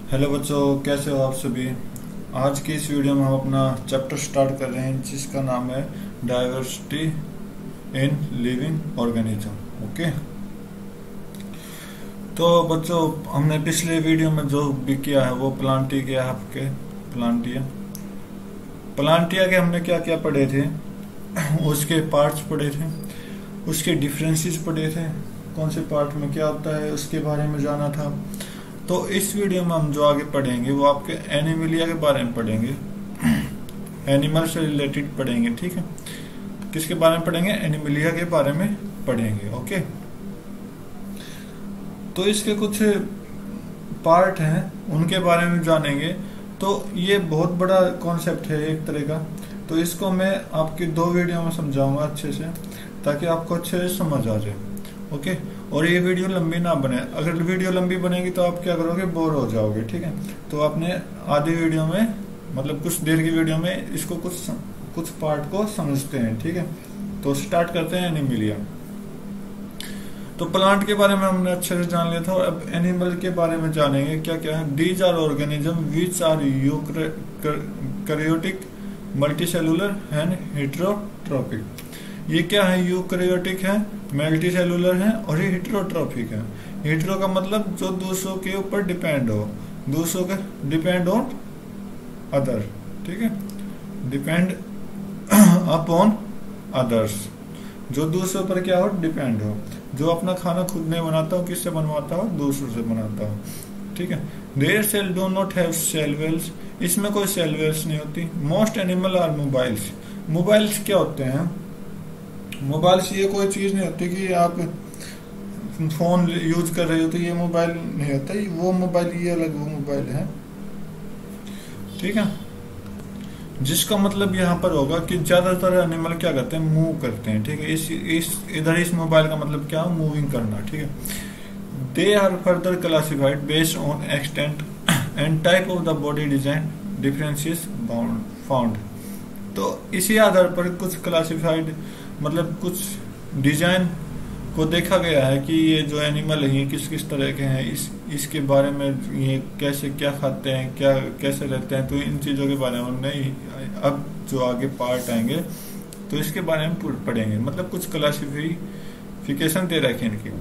Hello बच्चों, कैसे हो आप सभी। आज की इस वीडियो में हम अपना चैप्टर स्टार्ट कर रहे हैं जिसका नाम है diversity in living organism. Okay, तो बच्चों हमने पिछले वीडियो में जो भी किया है वो प्लांटिया किया है। आपके प्लांटिया प्लांटिया के हमने क्या क्या पढ़े थे, उसके पार्ट्स पढ़े थे, उसके डिफरेंसेस पढ़े थे, कौन से पार्ट में क्या होता है उसके बारे में जाना था। तो इस वीडियो में हम जो आगे पढ़ेंगे वो आपके एनिमलिया के बारे में पढ़ेंगे, एनिमल से रिलेटेड पढ़ेंगे। ठीक है, किसके बारे में पढ़ेंगे? एनिमलिया के बारे में पढ़ेंगे। ओके, तो इसके कुछ पार्ट हैं उनके बारे में जानेंगे। तो ये बहुत बड़ा कॉन्सेप्ट है एक तरह का, तो इसको मैं आपकी 2 वीडियो में समझाऊंगा अच्छे से, ताकि आपको अच्छे से समझ आ जाए। ओके, और ये वीडियो लंबी ना बने। अगर वीडियो लंबी बनेगी तो आप क्या करोगे, बोर हो जाओगे। ठीक है, तो आपने आधी वीडियो में, मतलब कुछ देर की वीडियो में इसको कुछ पार्ट को समझते हैं। ठीक है, तो स्टार्ट करते हैं एनिमलिया। तो प्लांट के बारे में हमने अच्छे से जान लिया था, और अब एनिमल के बारे में जानेंगे क्या क्या है। These are organism which are eukaryotic, multicellular and heterotrophic. ये क्या है? यूकैरियोटिक है, मल्टीसेलुलर है और ये हेटेरोट्रॉपिक है। हेटेरो का मतलब जो दूसरों के ऊपर डिपेंड हो, दूसरों के डिपेंड ऑन अदर। ठीक है, डिपेंड अपॉन अदर्स, जो दूसरों पर क्या हो, डिपेंड हो। जो अपना खाना खुद नहीं बनाता हो, किससे बनवाता हो? दूसरों से बनाता हो। ठीक है, their cell do not have cell walls, इसमें कोई सेल वेल्स नहीं होती। Most animal are mobiles. Mobiles क्या होते हैं? मोबाइल्स ये कोई चीज नहीं होती कि आप फोन यूज कर रहे हो तो ये मोबाइल नहीं होता, वो मोबाइल ये अलग, वो मोबाइल है। ठीक है, जिसका मतलब यहाँ पर होगा कि ज्यादातर एनिमल क्या करते हैं, मूव करते हैं। ठीक है, इस मोबाइल का मतलब क्या है, मूविंग करना। ठीक है, they are further classified based on extent and type of the body design differences found. तो इसी आधार पर कुछ क्लासिफाइड, मतलब कुछ डिजाइन को देखा गया है कि ये जो एनिमल है ये किस किस तरह के हैं, इसके बारे में, ये कैसे क्या खाते हैं, क्या कैसे रहते हैं। तो इन चीजों के बारे में हमने अब जो आगे पार्ट आएंगे तो इसके बारे में पढ़ेंगे। मतलब कुछ क्लासिफिकेशन दे रखी इनकी।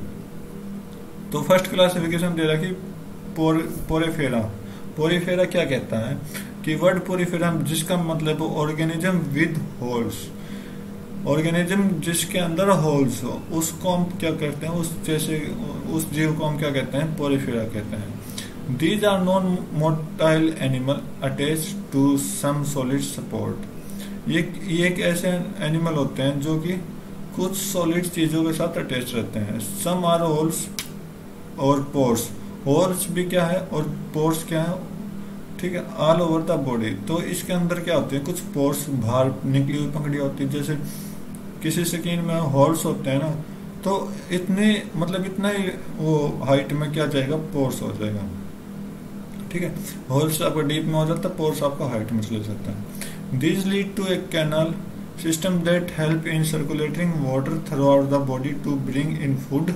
तो फर्स्ट क्लासिफिकेशन दे रखी पोरीफेरा। पोरीफेरा क्या कहता है कि वर्ड पोरीफेरा, जिसका मतलब ऑर्गेनिज्म विद होल्स, ऑर्गेनिज्म जिसके अंदर होल्स हो, उसको हम क्या कहते हैं, उस जीव को हम क्या कहते हैं, पोरीफेरा कहते हैं। These are non motile animal attach to some solid support. ये एक ऐसे एनिमल होते हैं जो कि कुछ सॉलिड चीजों के साथ अटैच रहते हैं। सम आर होल्स और पोर्स। होल्स भी क्या है और पोर्स क्या है? ठीक है, ऑल ओवर द बॉडी। तो इसके अंदर क्या होते हैं, कुछ पोर्स बाहर निकली हुई पंखड़ी होती है। जैसे किसी स्किन में होल्स होते हैं ना, तो इतने, मतलब इतना ही वो हाइट में क्या जाएगा, पोर्स हो जाएगा। ठीक है, होल्स आपका डीप में हो जाता है, पोर्स आपका हाइट में चले जाता है। This lead to a canal system that help in circulating water throughout the body to bring in food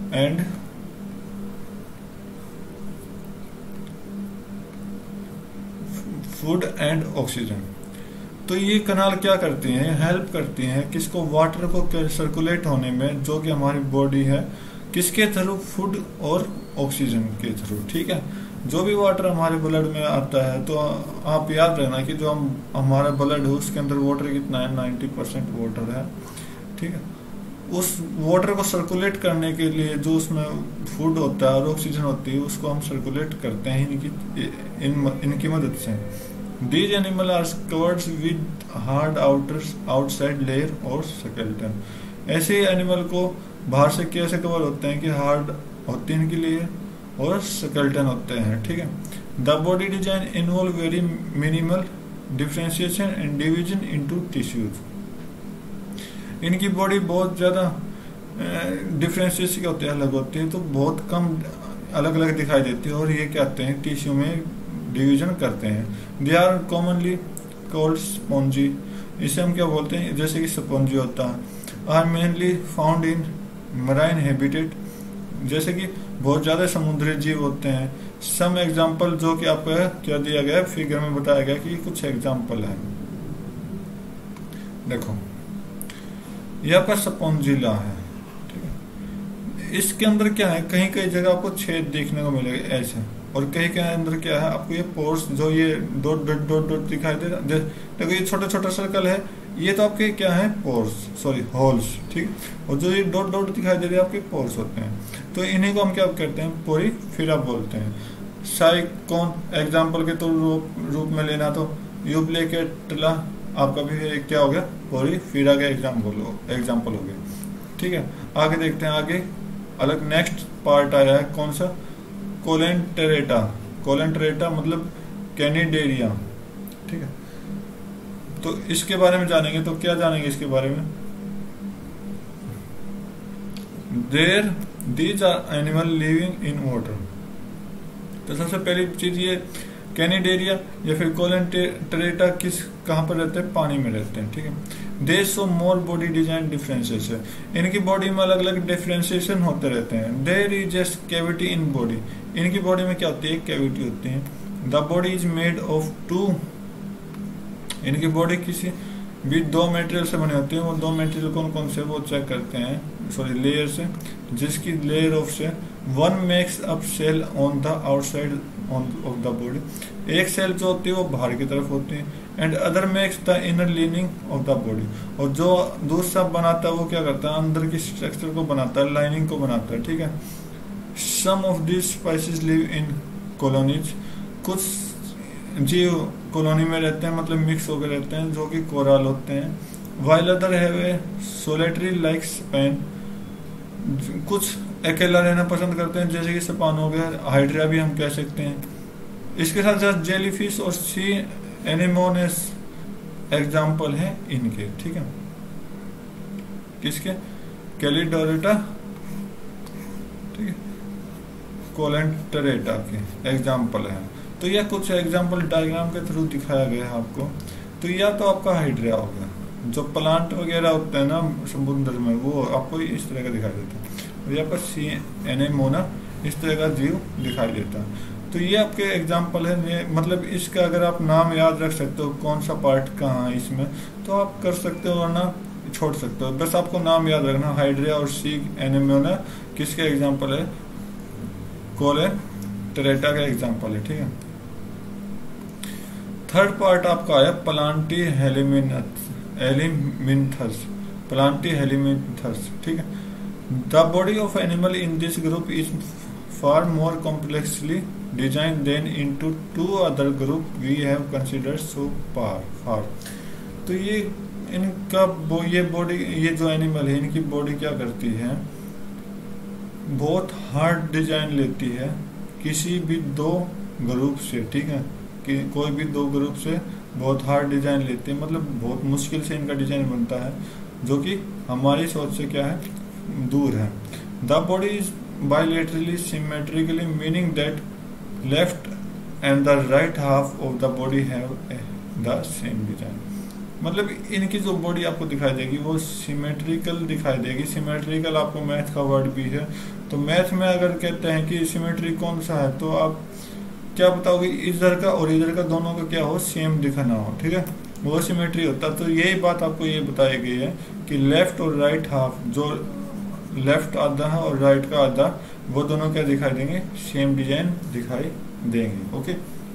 and oxygen. तो ये कनाल क्या करती हैं, हेल्प करती हैं किसको, वाटर को सर्कुलेट होने में, जो कि हमारी बॉडी है, किसके थ्रू, फूड और ऑक्सीजन के थ्रू। ठीक है, जो भी वाटर हमारे ब्लड में आता है, तो आप याद रखना कि जो हमारा ब्लड है उसके अंदर वाटर कितना है, 90% वाटर है। ठीक है, उस वाटर को सर्कुलेट करने के लिए जो उसमें फूड होता है और ऑक्सीजन होती है, उसको हम सर्कुलेट करते हैं इनकी मदद से। These animals are covered with hard outside layer और skeleton। ऐसे एनिमल को बाहर से कैसे कवर होते हैं कि हार्ड होती है इनकी लेयर और स्केलेटन होते हैं। ठीक है, the body design involve very minimal differentiation and division into tissues. इनकी बॉडी बहुत ज्यादा डिफरेंशिएशन होते हैं, अलग होती है, तो बहुत कम अलग अलग दिखाई देती है, और ये क्या कहते हैं, टिश्यू में डिवीजन करते हैं। They are commonly called spongy. इसे हम क्या बोलते हैं, जैसे कि स्पॉन्जी होता है। Are mainly found in marine habitat, जैसे कि बहुत ज्यादा समुद्री जीव होते हैं सम एग्जाम्पल, जो कि आपको क्या दिया गया है, फिगर में बताया गया कि कुछ एग्जाम्पल है। देखो ये आपका स्पॉन्जिला है, ठीक है। इसके अंदर क्या है, कहीं कहीं जगह आपको छेद देखने को मिलेगा ऐसे, और कहीं के अंदर क्या है, आपको ये पोर्स जो ये डॉट डॉट डॉट डॉट दिखाई दे रहा है, देखो ये छोटा छोटा सर्कल है, ये तो आपके क्या है, पोर्स, सॉरी होल्स, ठीक। और जो ये डॉट डॉट दिखाई दे रहे हैं आपके पोर्स होते हैं। तो इन्हीं को हम क्या कहते हैं, पोरीफेरा बोलते हैं। साइकोन एग्जाम्पल के तो रूप में लेना तो यूप्लेकेटला आपका भी क्या हो गया, पोरीफेरा का एग्जाम्पल हो गया, ठीक है। आगे देखते हैं, आगे अलग नेक्स्ट पार्ट आया है, कौन सा, कोलेंटेरेटा। कोलेंटेरेटा मतलब कैनिडेरिया, ठीक है। तो इसके बारे में जानेंगे, तो क्या जानेंगे इसके बारे में, these are animal living in water. तो सबसे पहली चीज ये कैनिडेरिया या फिर कोलेंटेरेटा कहाँ पर रहते हैं, पानी में रहते हैं, ठीक है। They show more body design differences है, इनकी बॉडी में अलग अलग डिफरेंशिएशन होते रहते हैं। There is a cavity in body, इनकी बॉडी में क्या होती है, कैविटी होती है। The body is made of two, इनकी बॉडी किसी भी दो मटेरियल से बनी होती है। वो दो मटेरियल कौन कौन से, वो चेक करते हैं, सॉरी लेयर से, जिसकी लेयर ऑफ से one makes up cell on the outside of the body, एक सेल जो होती है वो बाहर की तरफ होती है, and other makes the inner lining of the body, और जो दूसरा बनाता है वो क्या करता है, अंदर की स्ट्रक्चर को बनाता है, लाइनिंग को बनाता है, ठीक है। Some of this species live in colonies, कुछ जीव कॉलोनी में रहते हैं, मतलब मिक्स होकर रहते हैं, जो कि कोरल होते हैं। While other have a solitary like span, कुछ अकेला रहना पसंद करते हैं, जैसे कि स्पान हो गया, हाइड्रा भी हम कह सकते हैं। इसके साथ साथ जेलीफिश और सी एनेमोनेस एग्जाम्पल है इनके, ठीक है। किसके, कैलिडोरेटा, ठीक है, कोलेंटेरेटा के एग्जाम्पल है। तो यह कुछ एग्जाम्पल डायग्राम के थ्रू दिखाया गया है आपको। तो यह तो आपका हाइड्रा हो गया, जो प्लांट वगैरह होते हैं ना समुद्र में, वो आपको इस तरह का दिखाई देता है। और यहाँ पर सी एनेमोना इस तरह का जीव दिखाई देता है। तो ये आपके एग्जाम्पल है, मतलब इसका अगर आप नाम याद रख सकते हो कौन सा पार्ट कहाँ है इसमें, तो आप कर सकते हो, वरना छोड़ सकते हो। बस आपको नाम याद रखना, हाइड्रा और सी एनेमोना किसके एग्जाम्पल है, कोलेंटेरेटा का एग्जाम्पल है, ठीक है। थर्ड पार्ट आपका आया प्लांटी हेलिमिन्थस, प्लांटी हेलिमिन्थस, ठीक है। The body of animal in this group is far more complexly designed than into two other group we have considered so far। तो ये इनका ये बॉडी, ये जो एनिमल है इनकी बॉडी क्या करती है, बहुत हार्ड डिजाइन लेती है किसी भी दो ग्रुप से, ठीक है, कि कोई भी दो ग्रुप से बहुत हार्ड डिजाइन लेती है, मतलब बहुत मुश्किल से इनका डिजाइन बनता है, जो कि हमारी सोच से क्या है, दूर है। The body is bilaterally symmetrically, meaning that left and the right half of the body have the same design। मतलब इनकी जो बॉडी आपको दिखाई देगी वो सिमेट्रिकल दिखाई देगी। सिमेट्रिकल आपको मैथ का वर्ड भी है, तो मैथ में अगर कहते हैं कि सिमेट्री कौन सा है, तो आप क्या बताओगे, इधर का और इधर का दोनों का क्या हो, सेम दिखाना हो, ठीक है, वो सिमेट्री होता। तो यही बात आपको ये बताई गई है कि लेफ्ट और राइट हाफ, जो लेफ्ट आधा है और राइट का आधा, वो दोनों क्या दिखाई देंगे, सेम डिजाइन दिखाई देंगे, okay.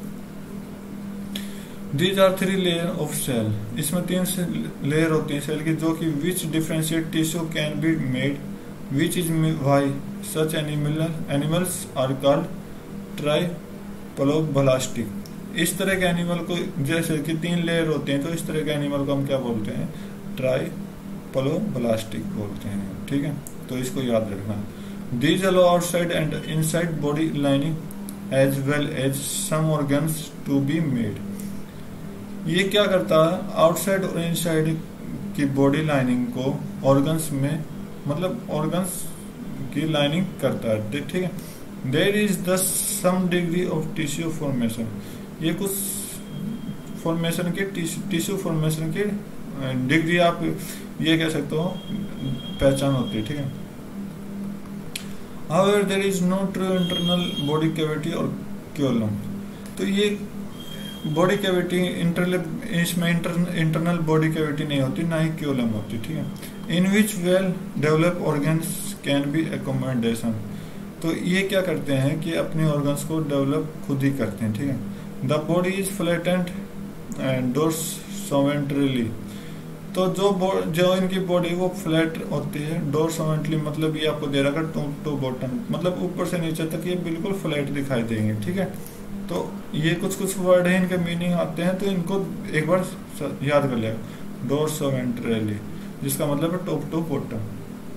These are three layer of cell, इसमें तीन लेयर होती है सेल की, जो कि which differentiate tissue can be made, which is why such animals are called triploblastic. इस तरह के एनिमल को, जैसे कि तीन लेयर होते हैं, तो इस तरह के एनिमल को हम क्या बोलते हैं, ट्राइप्लोब्लास्टिक बोलते हैं, ठीक है। तो इसको याद रखना। These allow outside and inside body lining as well as some organs to be made। ये क्या करता है, आउटसाइड और इनसाइड की बॉडी लाइनिंग को ऑर्गन्स में, मतलब ऑर्गन्स की लाइनिंग करता है, ठीक है। There is thus some degree of tissue formation, ये कुछ फॉर्मेशन के टिश्यू फॉर्मेशन की डिग्री आप ये कह सकते हो, पहचान होती है, ठीक है। However, there is no true internal body cavity or coelom. तो ये बॉडी कैविटी इसमें इंटरनल बॉडी कैविटी नहीं होती, ना ही क्योलम होती, ठीक है। In which well develop organs can be accommodation. तो ये क्या करते हैं कि अपने ऑर्गन्स को डेवलप खुद ही करते हैं, ठीक है। The body is flattened and dorsoventrally. तो जो इनकी बॉडी वो फ्लैट होती है, डोर्सोवेंट्रली मतलब ये आपको दे रखा टॉप टू बॉटम, मतलब ऊपर से नीचे तक ये बिल्कुल फ्लैट दिखाई देंगे, ठीक है। तो ये कुछ वर्ड है, इनके मीनिंग आते हैं, तो इनको एक बार याद कर लिया। डोर्सोवेंट्रली जिसका मतलब है top to bottom.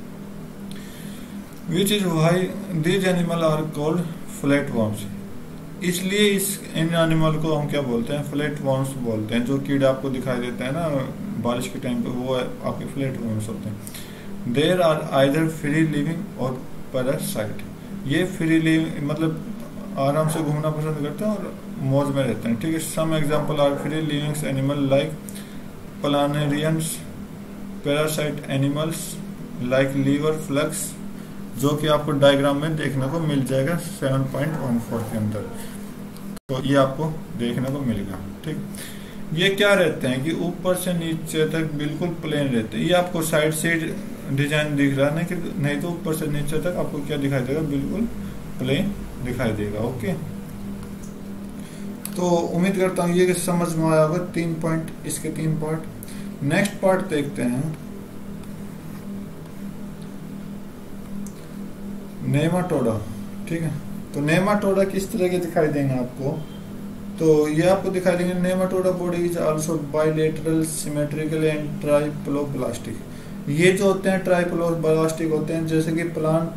Which is why these animal are called flat worms. इसलिए इन एनिमल को हम क्या बोलते हैं, फ्लैट वॉर्म्स बोलते हैं। जो कीड़ा आपको दिखाई देता है ना बारिश के टाइम पे, वो आपके फ्लैट वॉर्म्स होते हैं। There are either free living और पैरासाइट। ये फ्री लिविंग मतलब आराम से घूमना पसंद करते हैं और मौज में रहते हैं, ठीक है। Some example are free living animal like planarians, parasite animals like liver flukes, जो कि आपको डायग्राम में देखने को मिल जाएगा 7.14 के अंदर। तो ये आपको देखने को मिलेगा, ठीक। ये क्या रहते हैं कि ऊपर से नीचे तक बिल्कुल प्लेन रहते हैं। ये आपको साइड से डिजाइन दिख रहा है ना, नहीं तो ऊपर से नीचे तक आपको क्या दिखाई देगा, बिल्कुल प्लेन दिखाई देगा। ओके, तो उम्मीद करता हूँ ये समझ में आया होगा। 3 पॉइंट, इसके 3 पार्ट। नेक्स्ट पार्ट देखते हैं, नेमाटोडा, ठीक है। तो नेमाटोडा किस तरह के दिखाई देंगे आपको, तो ये आपको दिखाई देंगे Nematoda body is also bilateral symmetrical and triploblastic. ये जो होते हैं ट्राइप्लोब्लास्टिक होते हैं, जैसे कि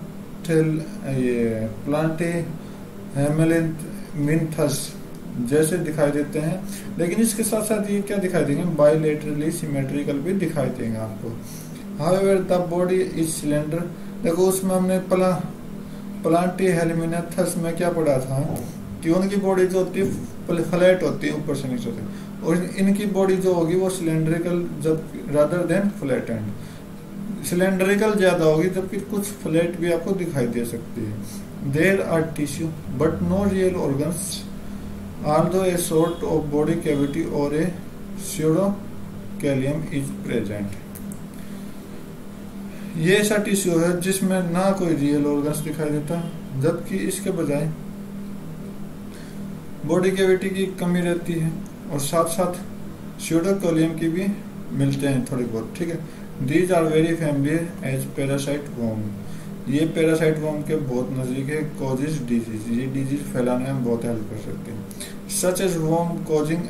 प्लांटे हेमेलिंथस जैसे दिखाई देते हैं। लेकिन इसके साथ साथ ये क्या दिखाई देंगे, बाइलेटरली सिमेट्रिकल भी दिखाई देंगे आपको। However the body is cylinder. देखो उसमें हमने प्लांटी हेलमिनेथस में क्या पढ़ा था कि उनकी बॉडी जो होती है फ्लैट होती है ऊपर से नीचे तक, और इनकी बॉडी जो होगी वो सिलेंड्रिकल, जब rather than flat and cylindrical ज्यादा होगी, जबकि कुछ फ्लैट भी आपको दिखाई दे सकती है। There are tissue but no real organs although a sort of body cavity or a pseudocalium is present। ये ऐसा टिश्यू है जिसमें ना कोई रियल ऑर्गन्स दिखाई देता, जबकि इसके बजाय बॉडी कैविटी की कमी रहती है, और साथ साथ स्यूडोकोलियम की भी मिलते हैं थोड़ी बहुत, ठीक है। These are very familiar as parasite worm. ये पैरासाइट वॉर्म के बहुत नजदीक है। कॉजेज डिजीज, ये डिजीज फैलाने में बहुत हेल्प कर सकते हैं। Such as worm causing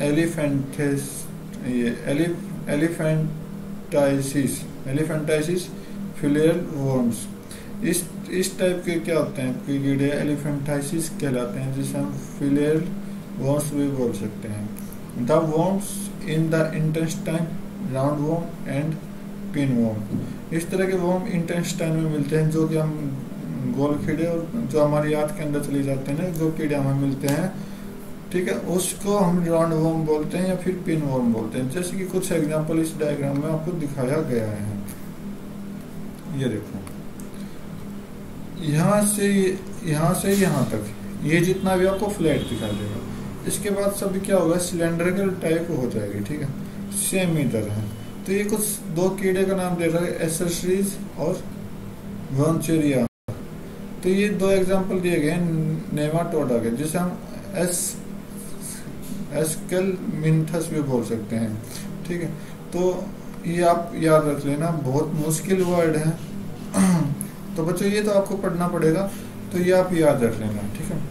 elephantiasis filarial worms. इस टाइप के क्या होते हैं कीड़े एलिफेंटाइसिस कहलाते हैं, जिसे हम फिलियल वॉर्म्स भी बोल सकते हैं। The worms in the intestine, round worm and pin worm. इस तरह के वॉर्म इंटेस्टाइन में मिलते हैं, जो कि हम गोल कीड़े और जो हमारी आंत के अंदर चले जाते हैं ना, जो कीड़े हमें मिलते हैं, ठीक है, उसको हम राउंड वॉर्म बोलते हैं या फिर पिन वॉर्म बोलते हैं। जैसे कि कुछ एग्जांपल इस डायग्राम में आपको दिखाया गया है। ये देखो, यहाँ से यहाँ तक ये जितना भी आपको फ्लैट दिखाई देगा, इसके बाद सभी क्या होगा, सिलेंड्रिकल टाइप हो जाएगी, ठीक है। सेम इधर है। तो ये कुछ दो कीड़े का नाम दे रहा है, एसेसरीज और वॉन्चेरिया। तो ये 2 एग्जांपल दिए गए नेमाटोडा के, जिसे हम एस्केलमिन्थस भी बोल सकते हैं, ठीक है। तो ये आप याद रख लेना, बहुत मुश्किल वर्ड है। तो बच्चों ये तो आपको पढ़ना पड़ेगा, तो ये आप याद रख लेना, ठीक है।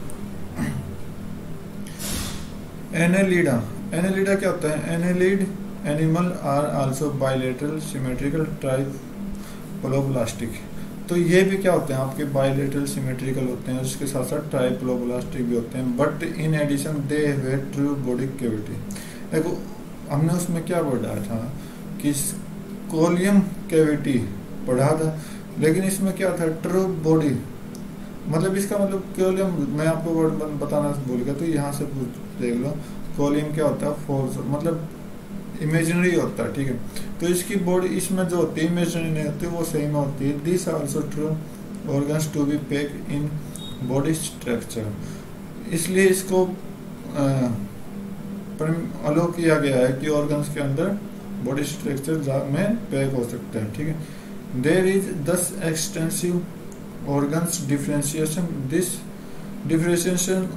एनेलिडा क्या होता है, annelid animal are also bilateral symmetrical triploblastic. तो ये भी क्या होते हैं, आपके बाइलेटरल सिमेट्रिकल होते हैं, उसके साथ साथ ट्राइप्लोब्लास्टिक भी होते हैं, but in addition they have true body cavity. देखो हमने उसमें क्या पढ़ा था कि कोलियम कैविटी पढ़ा था, लेकिन इसमें क्या था, ट्रू बॉडी, मतलब इसका मतलब कोलियम, मैं आपको वर्ड बताना भूल गया, तो यहाँ से देख लो, कोलियम क्या होता है, फोर्स, मतलब इमेजिनरी होता है, ठीक है। तो इसकी बॉडी इसमें जो होती है इमेजिनरी नहीं होती, वो सही में होती है। This also true organs to be pack in body structure. इसलिए इसको अलो किया गया है कि ऑर्गन्स के अंदर बॉडी स्ट्रक्चर में पैक हो सकता है, ठीक है। There is thus extensive organs differentiation, this differentiation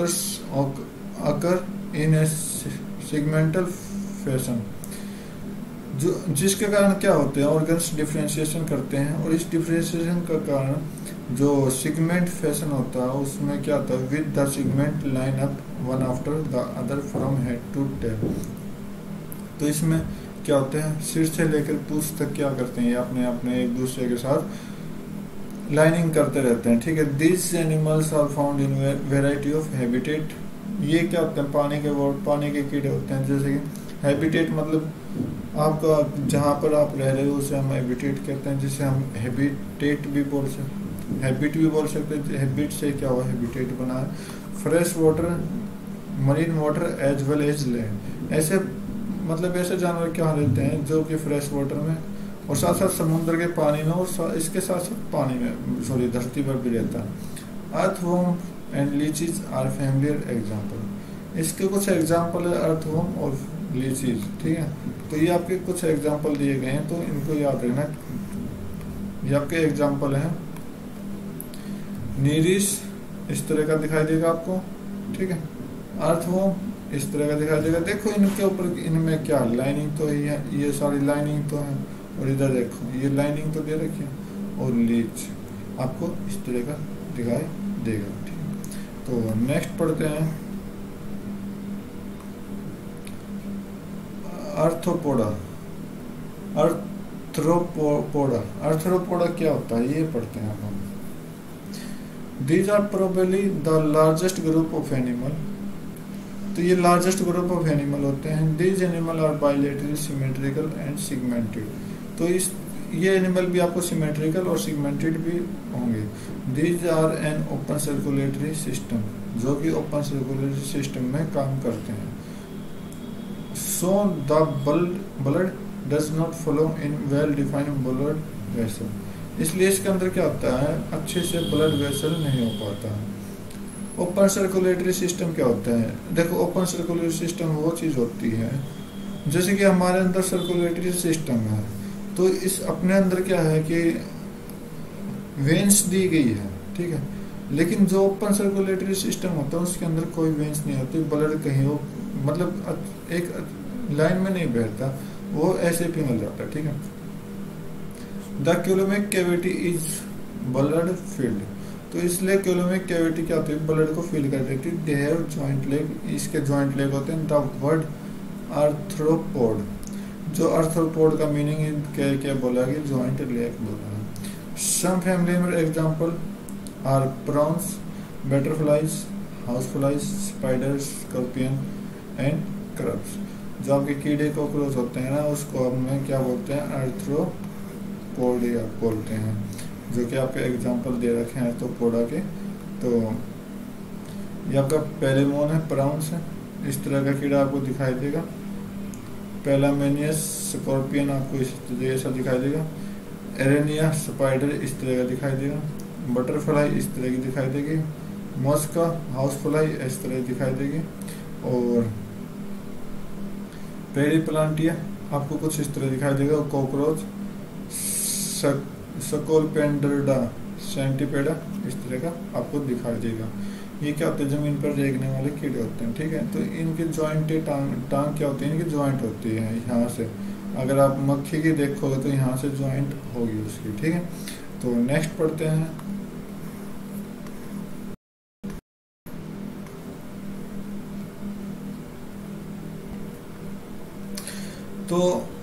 occur in a segmental fashion, जो जिसके कारण क्या होते हैं, ऑर्गन्स डिफरेंशिएशन करते हैं, और इस डिफरेंशिएशन का कारण जो सिगमेंट फैशन होता है उसमें क्या होता है, with the segment line up one after the other from head to tail. तो इसमें क्या होते हैं, सिर से लेकर पूंछ तक क्या करते हैं, ये अपने अपने एक दूसरे के साथ लाइनिंग करते रहते हैं, ठीक है। This animals are found in variety of habitat. ये क्या होते हैं, पानी के कीड़े होते हैं, जैसे कि हैबिटेट मतलब आपका जहाँ पर आप रह रहे हो उसे हम हैबिटेट कहते हैं, जिसे हम हैबिटेट भी बोल सकते, हैबिट भी बोल सकते हैं। हैबिट से क्या हुआ, हैबिटेट बना है। Fresh water, marine water as well as land, ऐसे मतलब ऐसे जानवर क्या रहते हैं जो कि फ्रेश वाटर में और साथ साथ समुद्र के पानी में और इसके साथ साथ पानी में धरती पर भी रहता है। Earthworm and leeches are familiar example. इसके कुछ एग्जाम्पल है अर्थवर्म और लीचीज, ठीक है। तो ये आपके कुछ एग्जाम्पल दिए गए हैं, तो इनको याद रखना। ये आपके एग्जाम्पल हैं। नीरिस इस तरह का दिखाई देगा आपको, ठीक है। अर्थवर्म इस तरह का दिखाई देगा। देखो इनके ऊपर, इनमें क्या लाइनिंग तो ही है, ये सारी लाइनिंग तो है, और इधर देखो ये लाइनिंग तो दे रखी है, और लीच आपको इस तरह का दिखाई देगा, ठीक है। तो नेक्स्ट पढ़ते हैं आर्थ्रोपोडा। आर्थ्रोपोडा क्या होता है, ये पढ़ते हैं हम। These are probably the largest group of animal। तो ये लार्जेस्ट ग्रुप ऑफ एनिमल होते हैं। These animal are bilateral, symmetrical and segmented। तो ये एनिमल भी आपको सिमेट्रिकल और सिगमेंटेड भी होंगे। These are an open circulatory system, जो कि ओपन सर्कुलेटरी सिस्टम में काम करते हैं। So the blood does not flow in well defined blood vessel। इसलिए इसके अंदर क्या होता है, अच्छे से ब्लड वेसल नहीं हो पाता है। ओपन सर्कुलेटरी सिस्टम क्या होता है, देखो ओपन सर्कुलेटरी सिस्टम वो चीज होती है जैसे कि हमारे अंदर सर्कुलेटरी सिस्टम है, तो इस अपने अंदर क्या है कि वेंस दी गई है, ठीक है। लेकिन जो ओपन सर्कुलेटरी सिस्टम होता है उसके अंदर कोई वेंस नहीं होती, ब्लड कहीं हो मतलब एक लाइन में नहीं बहता, वो ऐसे पिघल जाता है, ठीक है। The coelomic cavity is blood filled. तो इसलिए कोलोमिक कैविटी क्या होती है, ब्लड को फील कर देती है। दे हैव जॉइंट लेग, इसके जॉइंट लेग होते हैं। द वर्ड आर्थ्रोपोड, जो आर्थ्रोपोड का मीनिंग क्या बोला कि जॉइंट लेग बोला है। Some family member example are prawns, butterflies, house flies, spiders, scorpion and crabs. जो आपके कीड़े कॉकरोच होते हैं ना, उसको हम क्या बोलते हैं, आर्थ्रोपोडिया बोलते हैं, जो कि आपके एग्जांपल दे रखे हैं आर्थ्रोपोडा के। तो ये आपका पेलेमोन है, प्राउंस है, इस तरह का कीड़ा आपको दिखाई देगा। पेलामेनियस स्कॉर्पियन आपको इस जैसा दिखाई देगा। एरेनिया स्पाइडर इस तरह का दिखाई देगा। बटरफ्लाई इस तरह की दिखाई देगी। मॉस्का हाउस फ्लाई इस तरह दिखाई देगी। और पेरीप्लांटिया आपको कुछ इस तरह दिखाई देगा। कॉकरोच स्कोलपेंड्रा सेंटीपेडा इस तरह का आपको दिखाई देगा। ये क्या होते हैं, जमीन पर रेंगने वाले कीड़े होते हैं, ठीक है। तो इनके जॉइंट टांग क्या होती है, इनकी जॉइंट होती है यहाँ से। अगर आप मक्खी की देखोगे तो यहाँ से जॉइंट होगी उसकी, ठीक है। तो नेक्स्ट पढ़ते हैं। तो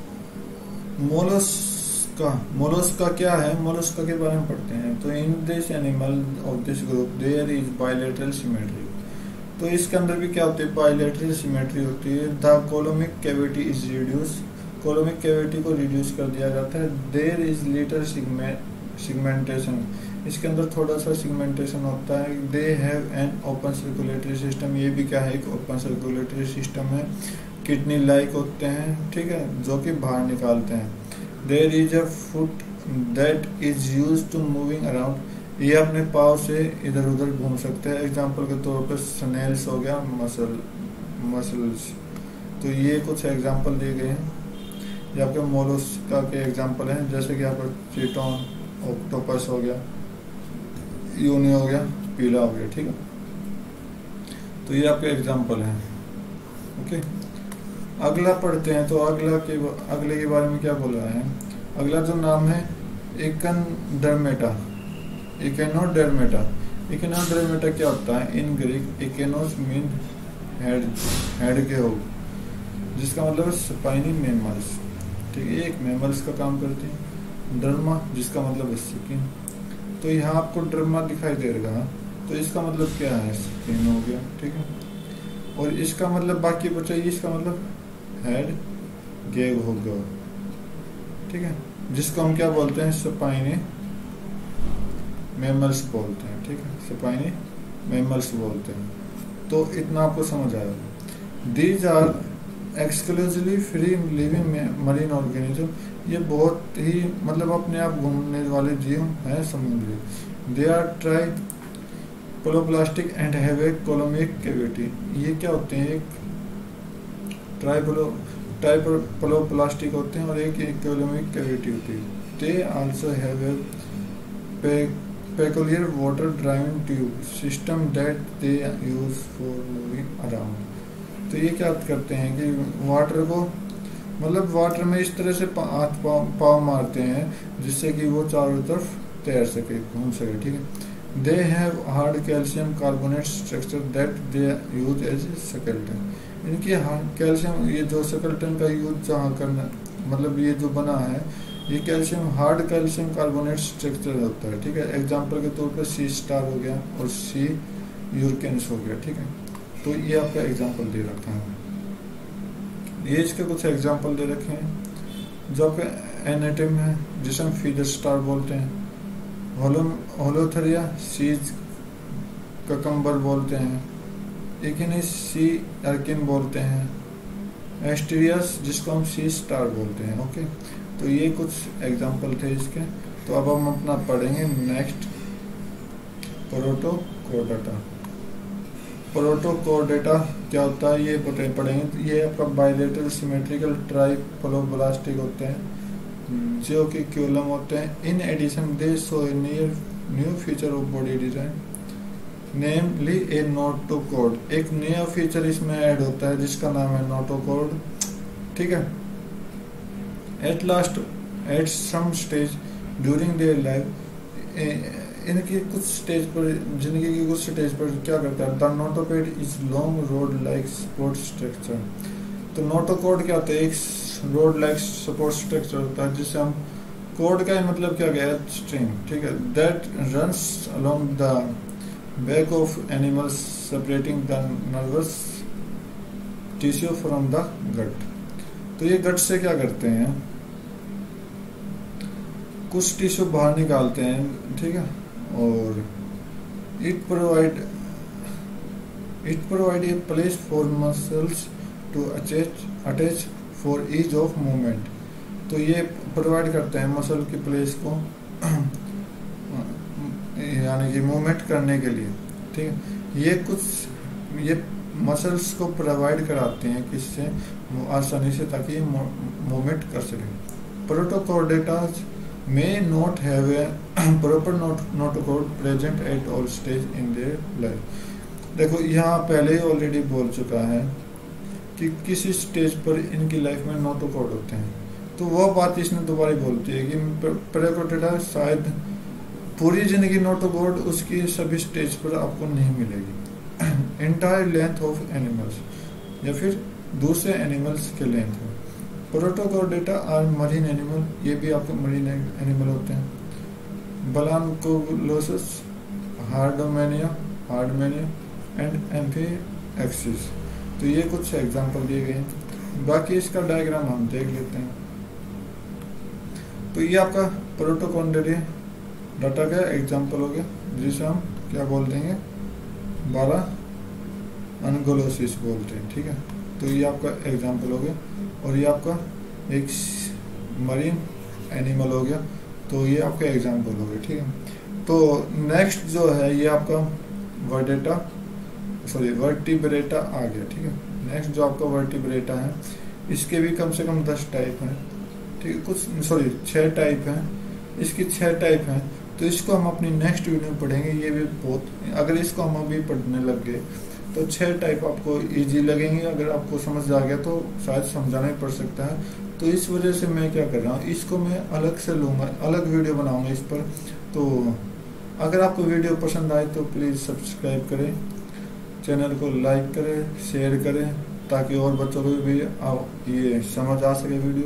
मोलस्का क्या है, मोलस्का के बारे में पढ़ते हैं। तो in this animal of this group there is bilateral symmetry. तो इसके अंदर भी क्या होती है, बायलैटरल सिमेट्री होती है। The coelomic cavity is reduce, coelomic cavity को रिड्यूस कर दिया जाता है। देयर इज लिटिल सिगमेंटेशन, इसके अंदर थोड़ा सा सिगमेंटेशन होता है। They have an open circulatory system, ये भी क्या है, एक ओपन सर्कुलेटरी सिस्टम है। किडनी लाइक होते हैं, ठीक है, जो कि बाहर निकालते हैं। There is a foot that is used to moving around ये अपने पाँव से इधर उधर घूम सकते हैं। एग्जाम्पल के तौर पर स्नेल्स हो गया, मसल्स। तो ये कुछ एग्जाम्पल दिए गए हैं। ये आपके मोलस्का के एग्जाम्पल हैं, जैसे कि आपका चीटोन, ऑक्टोपस हो गया, यूनी हो गया, पीला हो गया। ठीक है, तो ये आपके एग्जाम्पल हैं। ओके, अगला पढ़ते हैं। तो अगले के बारे में क्या बोल रहा है। अगला जो नाम है इकेनोडर्मेटा। इकेनोडर्मेटा क्या होता है। In Greek echinos mean head के हो, जिसका मतलब है स्पाइनी मैमल्स। ठीक है, एक मैमल्स का काम करते हैं। डर्मा जिसका मतलब है स्किन। तो यहाँ आपको डर्मा दिखाई दे रहा, तो इसका मतलब क्या है, स्किन हो गया। ठीक है, और इसका मतलब बाकी बचा, इसका मतलब हेड गेग हो गया। ठीक है, जिसको हम क्या बोलते हैं, स्पाइनी मैमल्स बोलते हैं। ठीक है, स्पाइनी मैमल्स बोलते हैं। तो इतना आपको समझ आया। These are exclusively free living marine organism. ये बहुत ही मतलब अपने आप घूमने वाले जीव हैं समुद्री। They are triploblastic and have a coelomic cavity. ये क्या होते हैं, एक ट्राइपोलोप्लास्टिक होते हैं और एक कोलोमिक कैविटी होती है। They also have a peculiar water driving tube system that they use for moving around। तो ये क्या करते हैं कि वाटर को मतलब वाटर में इस तरह से हाथ पाँव मारते हैं जिससे कि वो चारों तरफ तैर सके, घूम सके। ठीक है, they have hard calcium carbonate structure that they use as skeleton. इनकी कैल्शियम, ये जो स्केलेटन का यूज जहाँ करना मतलब ये जो बना है, ये calcium hard calcium carbonate structure होता है। ठीक है, एग्जांपल के तौर पर सी स्टार हो गया और सी यूरकेंस हो गया। ठीक है, तो ये आपका एग्जांपल दे रखा है। ये इसके कुछ एग्जांपल दे रखे हैं। जो आपका एनाटम है जिसे हम फीडर स्टार बोलते हैं। होलोथेरिया सीज ककम्बर बोलते हैं। इकिनिस सी अर्किन बोलते हैं। एस्टेरियस जिसको हम सी स्टार बोलते हैं। ओके, तो ये कुछ एग्जाम्पल थे इसके। तो अब हम अपना पढ़ेंगे नेक्स्ट प्रोटोकोर्डेटा। प्रोटोकोर्डेटा क्या होता है ये पढ़ेंगे। ये आपका बायलेटरल सिमेट्रिकल ट्राइपोलोब्लास्टिक होते हैं जो कि क्यूलम होते हैं। In addition they show a new feature of body design namely a notochord. एक नया फीचर इसमें ऐड होता है जिसका नाम है नोटोकॉर्ड। ठीक है, at last at some stage during their life, इनकी कुछ स्टेज पर, जिंदगी की कुछ स्टेज पर क्या करता है, the notochord is long rod like support structure. तो नोटोकॉर्ड क्या होता है, एक रोड लाइक सपोर्ट स्ट्रक्चर होता है जिसे हम कोड का मतलब क्या गया, स्ट्रिंग। ठीक है, that runs along the back of animals separating the nervous tissue from the gut. तो ये गट से क्या करते हैं, कुछ टिश्यू बाहर निकालते हैं। ठीक है, और it provide a place for muscles to attach for ease of movement. तो ये प्रोवाइड करते हैं मसल की प्लेस को यानी कि मूवमेंट करने के लिए। ठीक है, ये मसल्स को प्रोवाइड कराते हैं किससे, आसानी से, ताकि ये मूवमेंट कर सकें। प्रोटोकोर्डेटास may not have a proper notochord present at all stage in their life। देखो यहाँ पहले ही ऑलरेडी बोल चुका है कि किसी स्टेज पर इनकी लाइफ में नोटोकॉर्ड होते हैं। तो वह बात इसने दोबारा बोलती है कि प्रोटोकोर्डेटा शायद पूरी जिंदगी नोटोकॉर्ड उसकी सभी स्टेज पर आपको नहीं मिलेगी। एंटायर लेंथ ऑफ एनिमल्स या फिर दूसरे एनिमल्स के लेंथ में। प्रोटोकोर्डेटा आर मरीन एनिमल, ये भी आपके मरीन एनिमल होते हैं। Balanoglossus, Herdmania and Amphioxus. तो ये कुछ एग्जांपल दिए गए हैं, बाकी इसका डायग्राम हम देख लेते हैं। तो ये आपका प्रोटोकोर्डेटा का एग्जांपल हो गया जिसे हम क्या बोल देंगे, बालानकोलोसिस बोलते हैं। ठीक है, तो ये आपका एग्जांपल हो गया। और ये आपका एक मरीन एनिमल हो गया, तो ये आपका एग्जांपल हो गया। ठीक है, तो नेक्स्ट जो है ये आपका वर्टिब्रेटा आ गया, ठीक है। नेक्स्ट जो आपका वर्टिब्रेटा है, इसके भी कम से कम 10 टाइप हैं, ठीक है। 6 टाइप हैं, इसकी 6 टाइप हैं। तो इसको हम अपनी नेक्स्ट वीडियो में पढ़ेंगे। ये भी बहुत, अगर इसको हम अभी पढ़ने लग गए तो 6 टाइप आपको इजी लगेंगे। अगर आपको समझ आ गया तो शायद समझाना ही पड़ सकता है। तो इस वजह से मैं क्या कर रहा हूँ, इसको मैं अलग से लूंगा, अलग वीडियो बनाऊंगा इस पर। तो अगर आपको वीडियो पसंद आए तो प्लीज़ सब्सक्राइब करें, चैनल को लाइक करें, शेयर करें, ताकि और बच्चों को भी ये समझ आ सके वीडियो।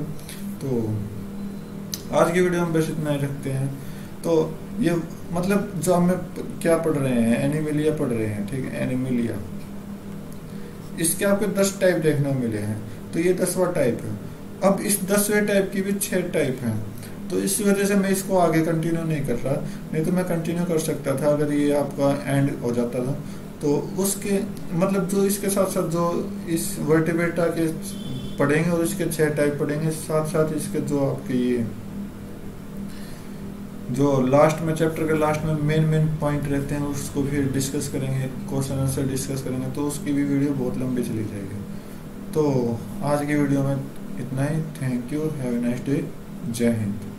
तो आज की वीडियो हम बस इतना ही रखते हैं। तो ये मतलब जो हम क्या पढ़ रहे हैं, एनिमिलिया पढ़ रहे हैं, ठीक है, एनिमिलिया। इसके आपको 10 टाइप देखने को मिले हैं, तो ये 10वां टाइप है। अब इस 10वें टाइप की भी 6 टाइप हैं। तो इस वजह से मैं इसको आगे कंटिन्यू नहीं कर रहा, नहीं तो मैं कंटिन्यू कर सकता था अगर ये आपका एंड हो जाता था। तो उसके मतलब जो इसके साथ साथ जो इस वर्टिब्रेटा के पढ़ेंगे और इसके 6 टाइप पढ़ेंगे, साथ साथ इसके जो आपके ये जो लास्ट में चैप्टर के लास्ट में मेन पॉइंट रहते हैं उसको फिर डिस्कस करेंगे, क्वेश्चन आंसर डिस्कस करेंगे। तो उसकी भी वीडियो बहुत लंबी चली जाएगी। तो आज की वीडियो में इतना ही। Thank you, have a nice day, जय हिंद।